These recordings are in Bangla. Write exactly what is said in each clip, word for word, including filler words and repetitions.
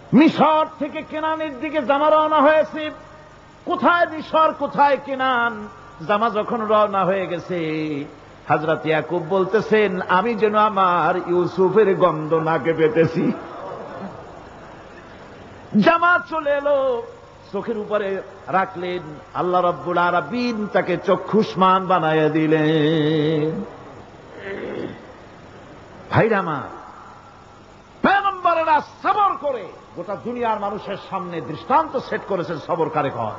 মিশর থেকে কেনানের দিকে জামা রওনা হয়েছে। কোথায় মিশর, কোথায় কেনান? জামা যখন রওনা হয়ে গেছে, হযরত ইয়াকুব বলতেছেন, আমি যেন আমার ইউসুফের গন্ধ নাকে পেতেছি। জামা চলে এলো, চোখের উপরে রাখলেন, আল্লাহ রাব্বুল আলামিন তাকে চক্ষুষ্মান বানাইয়া দিলেন। ভাইরা আমার, পয়গম্বরেরা সবর করে গোটা দুনিয়ার মানুষের সামনে দৃষ্টান্ত সেট করেছেন সবর কারে কয়।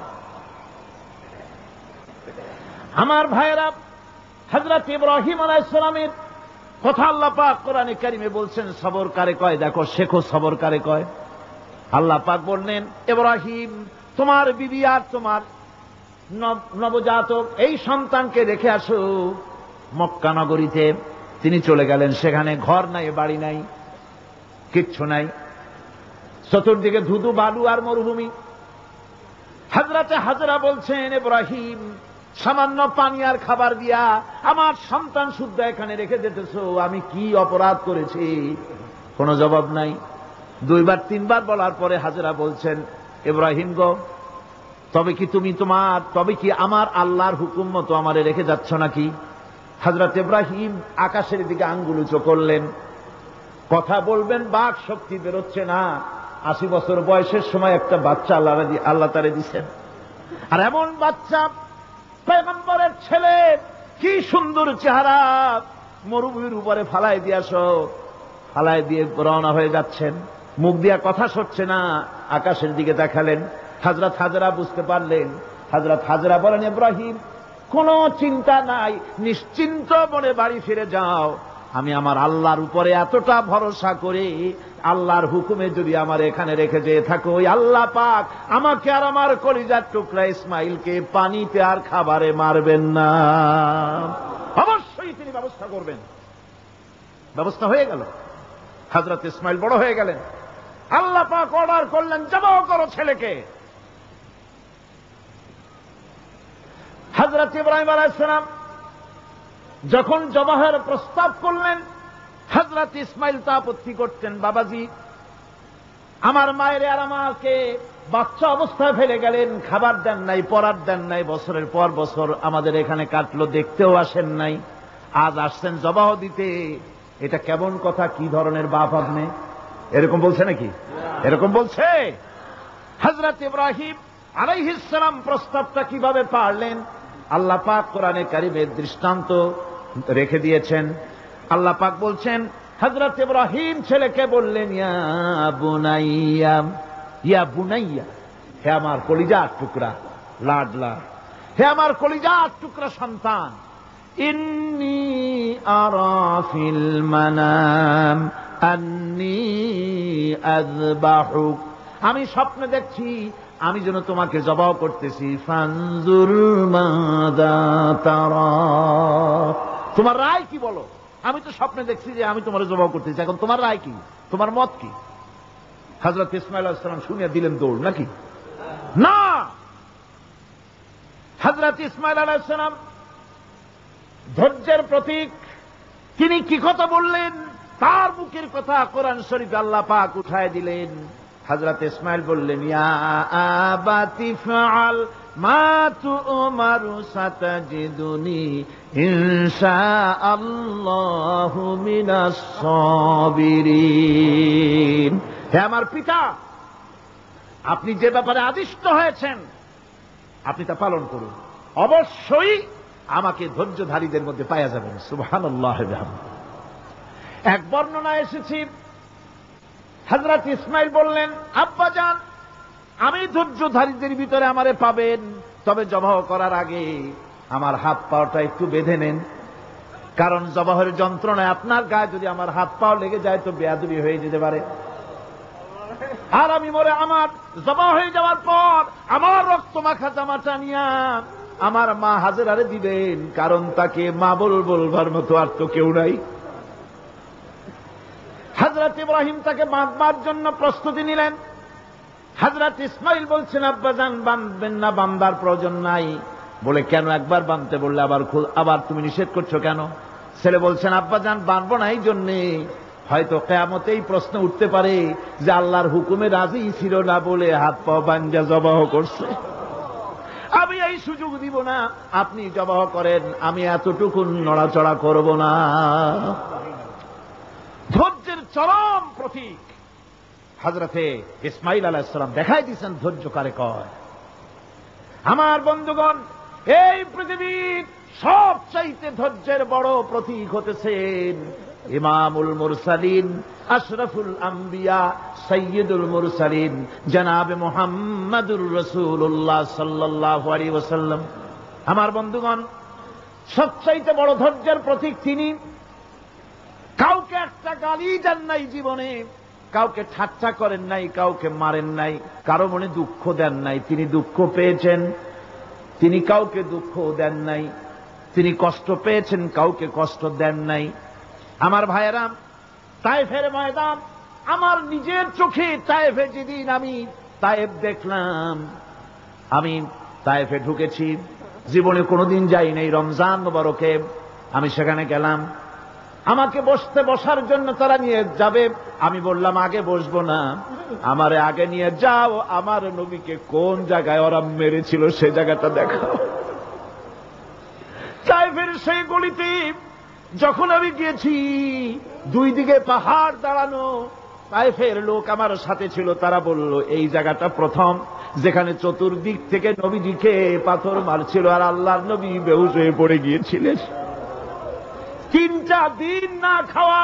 আমার ভাইরা, হযরত ইব্রাহিম আলাইহিস সালামের কথা আল্লাহ পাক কোরআনে কারিমে বলছেন সবর কারে কয়। দেখো, শেখো সবর কারে কয়। আল্লাহ পাক বললেন, ইব্রাহিম, তোমার বিবি আর তোমার নবজাতক এই সন্তানকে রেখে আসো মক্কা নগরীতে। তিনি চলে গেলেন, সেখানে ঘর নাই, বাড়ি নাই, কিচ্ছু নাই, চতুর্দিকে ধুধু বালু আর মরুভূমি। হযরতে হাজরা বলছেন, ইব্রাহিম, সামান্য পানি আর খাবার দিয়া আমার সন্তান শুদ্ধ এখানে রেখে যেতেছো, আমি কি অপরাধ করেছি? কোনো জবাব নাই। দুইবার তিনবার বলার পরে হাজরা বলছেন, ইব্রাহিম গো, তবে কি তুমি তোমার তবে কি আমার আল্লাহর হুকুম মতো আমারে রেখে যাচ্ছ নাকি? হযরত ইব্রাহিম আকাশের দিকে আঙ্গুল উঁচু করলেন। কথা বলবেন, বাক শক্তি বেরোচ্ছে না। আশি বছর বয়সের সময় একটা বাচ্চা আল্লাহ আল্লাহ তারে দিচ্ছেন, আর এমন বাচ্চা পয়গম্বরের ছেলে, কি সুন্দর চেহারা, মরুভূমির উপরে ফালাই দিয়াছ, ফালাই দিয়ে রওনা হয়ে যাচ্ছেন, মুখ দিয়া কথা সরছে না, আকাশের দিকে দেখালেন। হযরত হাজরা বুঝতে পারলেন। হযরত হাজরা বলেন, ইব্রাহিম, কোন চিন্তা নাই, নিশ্চিন্ত মনে বাড়ি ফিরে যাও। আমি আমার আল্লাহর উপরে এতটা ভরসা করে আল্লাহর হুকুমে যদি আমার এখানে রেখে যেয়ে থাকো, ওই আল্লাহ পাক আমাকে আর আমার কলিজার টুকরা ইসমাইলকে পানিতে আর খাবারে মারবেন না, অবশ্যই তিনি ব্যবস্থা করবেন। ব্যবস্থা হয়ে গেল। হযরত ইসমাইল বড় হয়ে গেলেন। আল্লাহ পাক অর্ডার করলেন, জবাহ করো ছেলেকে। হযরত ইব্রাহিম আলাইহিস সালাম যখন জবাহের প্রস্তাব করলেন, হযরত ইসমাইল তা আপত্তি করতেন, বাবাজি, আমার মায়ের আর আমাকে বাচ্চা অবস্থায় ফেলে গেলেন, খাবার দেন নাই, পরার দেন নাই, বছরের পর বছর আমাদের এখানে কাটলো, দেখতেও আসেন নাই, আজ আসছেন জবাহ দিতে। এটা কেমন কথা? কি ধরনের বাপ আপনি? এরকম বলছে নাকি? এরকম বলছে? হযরত ইব্রাহিম আলাইহিস সালাম প্রস্তাবটা কিভাবে পারলেন? আল্লাহ পাক কোরআনে কারিমে দৃষ্টান্ত রেখে দিয়েছেন। আল্লাহ পাক বলছেন, হযরত ইব্রাহিম ছেলেকে বললেন, ইয়া বুনাইয়া, ইয়া বুনাইয়া, হে আমার কলিজার টুকরা লাডলা, হে আমার কলিজার টুকরা সন্তান, ইন্নী আরা ফিল মানাম আন্নী আযবাহুক, আমি স্বপ্নে দেখছি আমি যেন তোমাকে জবাহ করতেছি। ফানজুর মাযা তারা, তোমার রায় কি বলো? আমি তো স্বপ্নে দেখছি যে আমি তোমার জবাহ করতেছি, এখন তোমার রায় কি, তোমার মত কি? হযরত ইসমাঈল আলাইহিস সালাম শুনিয়া দিলেন দৌড়, নাকি না? হযরত ইসমাঈল আলাইহিস সালাম ধৈর্যের প্রতীক, তিনি কি কথা বললেন, তার মুখের কথা কোরআন শরীফে আল্লাহ পাক উঠায় দিলেন। হযরত ইসমাঈল বললেন, ইয়া আবাতি ফাআল মা তু'মারু সাতাজিদুনি ইনশাআল্লাহু মিনাস সাবিরিন, হে আমার পিতা, আপনি যে ব্যাপারে আদিষ্ট হয়েছেন আপনি তা পালন করুন, অবশ্যই আমাকে ধৈর্যধারীদের মধ্যে পাওয়া যাবেন। সুবহানাল্লাহ। এক বর্ণনা এসেছে, হযরত ইসমাঈল বললেন, আব্বাজান, আমি ধৈর্যধারীদের ভিতরে আমারে পাবেন, তবে জবাহ করার আগে আমার হাত পাওটা একটু বেঁধে নেন, কারণ জবাহের যন্ত্রণায় আপনার গায়ে যদি আমার হাত পাও লেগে যায় তো বেয়াদবি হয়ে যেতে পারে, আর আমি মরে আমার জবাহ হয়ে যাওয়ার পর আমার রক্ত মাখা জামাটা নিয়া আমার মা হাজেরারে দিবেন, কারণ তাকে মা বল বলবার মতো আর তো কেউ নাই। হযরত ইব্রাহিম তাকে বাঁধবার জন্য প্রস্তুতি নিলেন। হযরত ইসমাঈল বলছেন, আব্বাজান, বাঁধবেন না, বাঁধবার প্রয়োজন নাই। বলে, কেন? একবার বাঁধতে বললে আবার আবার তুমি নিষেধ করছো কেন? ছেলে বলছেন, আব্বাজান, বাঁধবো না এই জন্যে, হয়তো কিয়ামতেই প্রশ্ন উঠতে পারে যে আল্লাহর হুকুমে রাজি ছিল না বলে হাত পা বাঞ্জা জবাহ করছে। আমি এই সুযোগ দিব না, আপনি জবাহ করেন, আমি এতটুকু নড়াচড়া করব না। ধৈর্যের চরম প্রতীক হযরতে ইসমাঈল আলাইহিস সালাম দেখাই দিয়েছেন ধৈর্য কারে কয়। আমার বন্ধুগণ, এই পৃথিবীর সবচাইতে ধৈর্যের বড় প্রতীক হতেছেন ইমামুল মুরসালিন, আশরাফুল আম্বিয়া, সাইয়্যিদুল মুরসালিন জনাবে মুহাম্মাদুর রাসূলুল্লাহ সাল্লাল্লাহু আলাইহি ওয়াসাল্লাম। আমার বন্ধুগণ, সবচাইতে বড় ধৈর্যের প্রতীক তিনি। কাউকে একটা গালি দেন নাই জীবনে, কাউকে ঠাট্টা করেন নাই, কাউকে মারেন নাই, কারো মনে দুঃখ দেন নাই। তিনি দুঃখ পেয়েছেন, তিনি কাউকে দুঃখ দেন নাই। তিনি কষ্ট পেয়েছেন, কাউকে কষ্ট দেন নাই। আমার ভাইয়েরা, তায়েফের ময়দান, আমার নিজের চোখে তায়েফে যেদিন আমি তায়েফ দেখলাম, আমি তায়েফে ঢুকেছি, জীবনে কোনোদিন যাই নাই। রমজান মুবারকে আমি সেখানে গেলাম, আমাকে বসতে বসার জন্য তারা নিয়ে যাবে। আমি বললাম আগে বসবো না, আমারে আগে নিয়ে যাও, আমার নবীকে কোন জায়গায় ওরা মেরেছিল সে জায়গাটা দেখাও। তায়েফের সেই গলিতে যখন আমি গিয়েছি, দুই দিকে পাহাড় দাঁড়ানো, তায়েফের লোক আমার সাথে ছিল, তারা বলল এই জায়গাটা প্রথম যেখানে চতুর্দিক থেকে নবীজিকে পাথর মারছিল আর আল্লাহর নবী বেহুশ হয়ে পড়ে গিয়েছিলেন। তিনটা দিন না খাওয়া,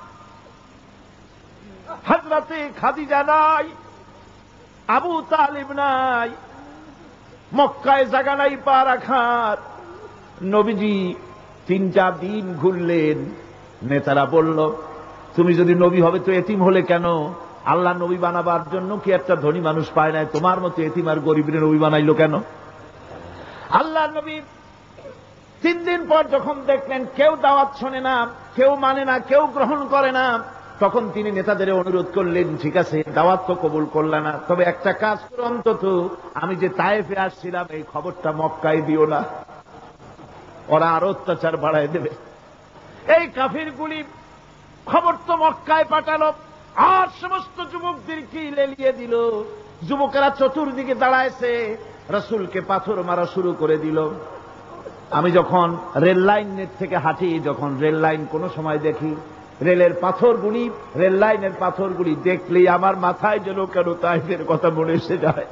হযরতে খাদিজা নাই, আবু তালিব নাই, মক্কায় জায়গা নাই পা রাখার। নবীজি তিন চার দিন ঘুরলেন। নেতারা বলল তুমি যদি নবী হবে তো এতিম হলে কেন? আল্লাহ নবী বানাবার জন্য কি একটা ধনী মানুষ পায় নাই? তোমার মতো এতিম আর গরিবের নবী বানাইলো কেন? আল্লাহ নবী তিন দিন পর যখন দেখলেন কেউ দাওয়াত শোনে না, কেউ মানে না, কেউ গ্রহণ করে না, তখন তিনি নেতাদের অনুরোধ করলেন, ঠিক আছে দাওয়াত তো কবুল করল না, তবে একটা কাজ করো, অন্তত আমি যে তায়েফে আসছিলাম এই খবরটা মক্কায় দিও না, ওরা আরো অত্যাচার বাড়ায় দেবে। এই কাফিরগুলি খবর তো মক্কায় পাঠালো আর সমস্ত যুবকদেরকে লেলিয়ে দিল। যুবকেরা চতুর্দিকে দাঁড়াইছে, রাসূলকে পাথর মারা শুরু করে দিল। আমি যখন রেল লাইনের থেকে হাঁটি, যখন রেল লাইন কোনো সময় দেখি, রেলের পাথরগুলি, রেল লাইনের পাথরগুলি দেখলেই আমার মাথায় যেন কেন তায়েফের কথা মনে এসে যায়।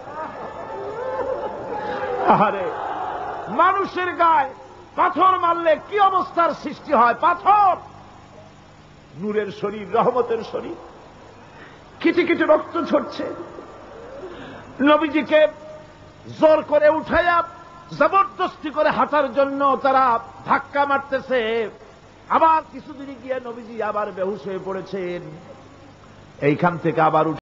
আরে মানুষের গায়ে পাথর মারলে কি অবস্থার সৃষ্টি হয়? পাথর নূরের শরীর, রহমতের শরীর, কিটি কিটি রক্ত ঝরছে। নবীজিকে জোর করে উঠাইয়া জবরদস্তি করে হাঁটার জন্য তারা ধাক্কা মারতেছে। আবার কিছুদিন গিয়ে নবীজি আবার বেহুশ হয়ে পড়েছেন। এইখান থেকে আবার